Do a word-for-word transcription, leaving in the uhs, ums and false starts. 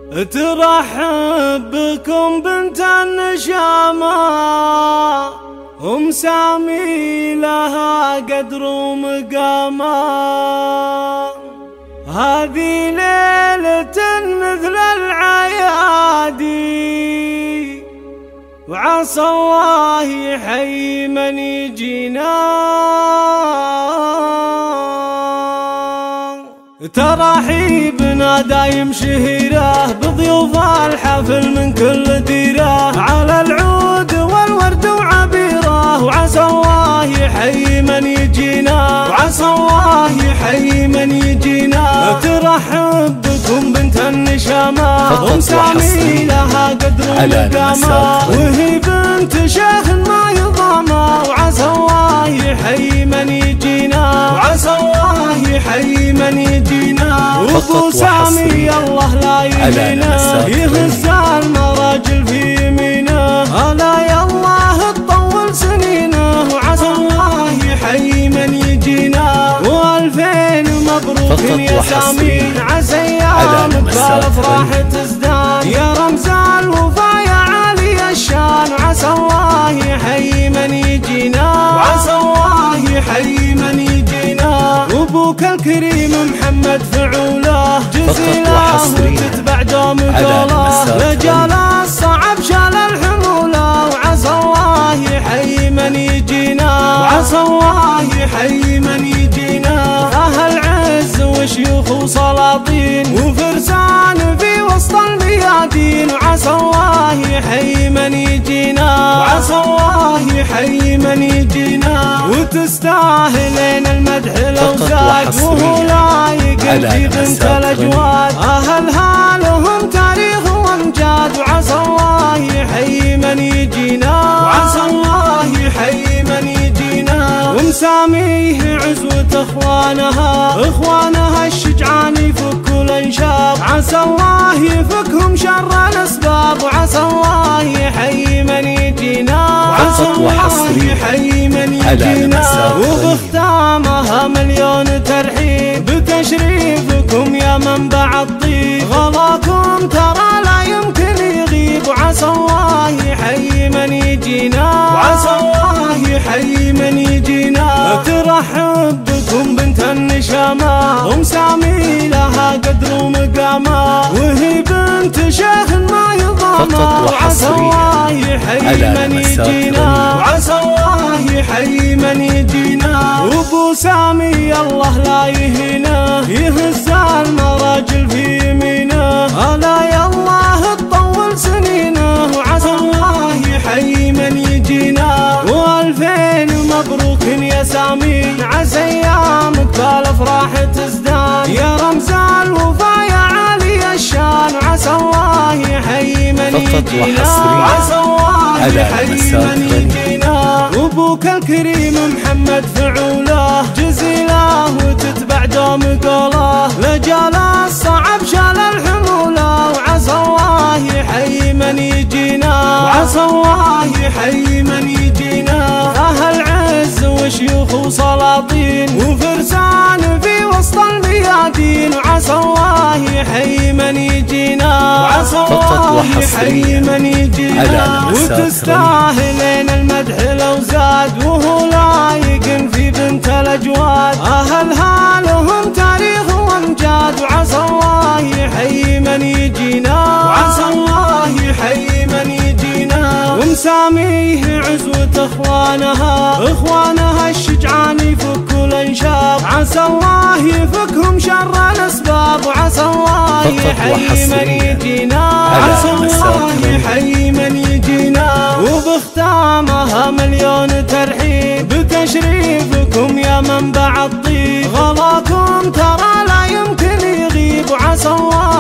ترحب بكم بنت النشامة ومسامي لها قدر ومقامة. هذه ليلة مثل العيادي وعسى الله يحيي من يجينا. ترحيبنا دايم شهيره بضيوف الحفل من كل ديره، على العود والورد وعبيره وعسى الله يحيي من يجينا، وعسى الله يحيي من يجينا. ترحب بكم بنت النشامة ومسامي لها قدر ومقامة، وهي بنت شيخ ما يضامة وعسى الله يحيي من يجينا، وعسى الله يحيي من يجينا. وابو سامي الله لا يهينا يهز المراجل في يمينه، الا يا الله تطول سنينه وعسى الله يحيي من يجينا. والفين مبروك يا سامي عسى ايامك بالافراح تزدان، يا رمز الوفا يا عالي الشان وعسى الله يحيي من يجينا، وعسى الله يحيي من يجينا. وابوك الكريم محمد فعوله جزيله وتتبع دوم قوله، رجال الصعب شال الحموله وعسى الله يحيي من يجينا، وعسى الله يحيي من يجينا. اهل عز وشيوخ وسلاطين وفرسان في وسط الميادين وعسى الله يحيي من يجينا، وعسى الله يحيي من يجينا. وتستاهلين المدح لو زاد وهو لايق في بنت الاجواد، اهلها لهم تاريخ وامجاد وعسى الله يحيي من يجينا، وعسى الله يحيي من يجينا. ومساميه عزوة اخوانها اخوانها الشجعان يفكوا الانشاب، عسى الله يفكهم شر الاسباب وعسى الله يحيي من يجينا، وعسى الله يحيي من يجينا. وبختامها مليون ترحيب بتشريفكم يا منبع الطيب، غلاكم ترى لا يمكن يغيب وعسى الله يحيي من يجينا، وعسى الله يحيي من يجينا. ترحب بكم بنت النشامة ومسامي لها قدر ومقامة، وهي بنت شيخ ما يضامة وعسى الله يحيي من يجينا، وعسى الله يحيي من يجينا. وابو سامي الله لا يهينا يهز المراجل في يمينه، الا يا الله تطول سنينه وعسى الله يحيي من يجينا. والفين مبروك يا سامي عسى ايامك بالافراح تزدان، يا رمز الوفا يا عالي الشان وعسى الله يحيي من يجينا، وعسى الله يحيي من يجينا. وابوك الكريم محمد فعوله جزيله وتتبع دوم قوله، رجال الصعب شال الحموله وعسى الله يحيي من يجينا، وعسى الله يحيي من يجينا. اهل عز وشيوخ وسلاطين وفرسان في وسط الميادين وعسى الله يحيي من يجينا، وعسى الله يحيي من يجينا. وتستاهلين المدح لو زاد وهو لايق في بنت الاجواد، اهلها لهم تاريخ وامجاد وعسى الله يحيي من يجينا، وعسى الله يحيي من يجينا. ومساميه عزوة اخوانها اخوانها الشجعان يفكوا الانشاب، عسى الله يفكهم شر الاسباب وعسى الله يحيي من يجينا، عسى الله يحيي من يجينا. وبختامها مليون ترحيب بتشريفكم يا منبع الطيب، غلاكم ترى لا يمكن يغيب وعسى الله